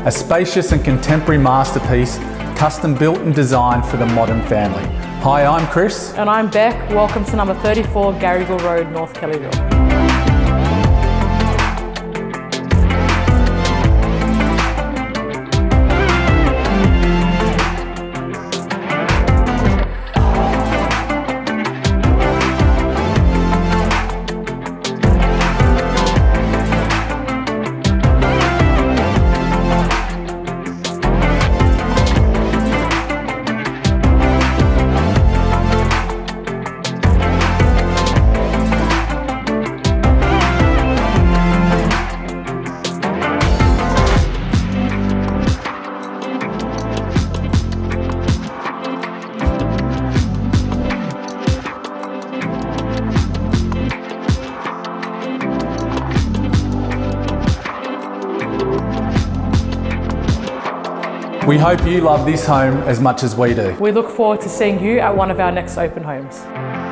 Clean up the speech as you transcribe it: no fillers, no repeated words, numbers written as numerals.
a spacious and contemporary masterpiece, custom built and designed for the modern family. Hi, I'm Chris. And I'm Beck. Welcome to number 34 Garigal Road, North Kellyville. We hope you love this home as much as we do. We look forward to seeing you at one of our next open homes.